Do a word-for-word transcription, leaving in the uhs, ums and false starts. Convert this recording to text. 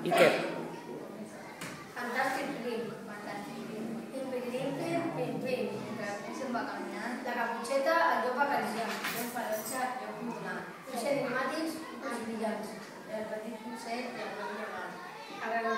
Iker. Fantàstic Prim. Fantàstic Prim. Pim, pim, pim, pim, pim. Que se'n va caminant. La caputxeta, el llop acariciant. Llop ferotge, llop motonat. Els enigmàtics, els brillants. El petit consell i el gran llegat.